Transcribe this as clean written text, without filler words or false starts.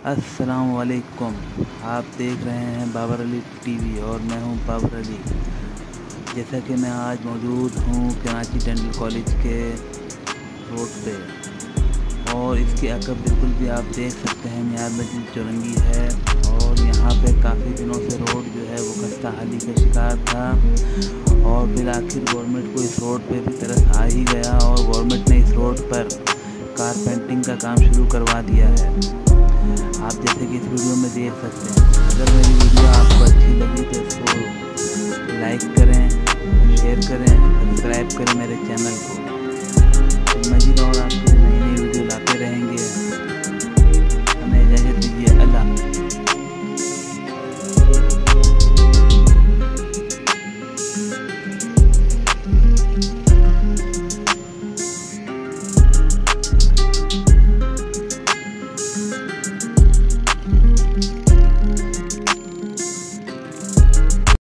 अस्सलाम वालेकुम। आप देख रहे हैं बाबर अली टीवी और मैं हूं बाबर अली। जैसा कि मैं आज मौजूद हूं कराची डेंटल कॉलेज के रोड पे और इसके अकब बिल्कुल भी आप देख सकते हैं मियार मस्जिद चौरंगी है और यहाँ पे काफ़ी दिनों से रोड जो है वो खस्ता हाली का शिकार था और फिर आखिर गवर्नमेंट को इस रोड पे भी तरस आ ही गया और गवर्नमेंट ने इस रोड पर कारपेंटिंग का काम शुरू करवा दिया है। आप जैसे कि इस वीडियो में देख सकते हैं। अगर मेरी वीडियो आपको अच्छी लगी तो इसको लाइक करें, शेयर करें, सब्सक्राइब करें मेरे चैनल को। मज़ीद और आपको नई नई वीडियो लाते रहेंगे।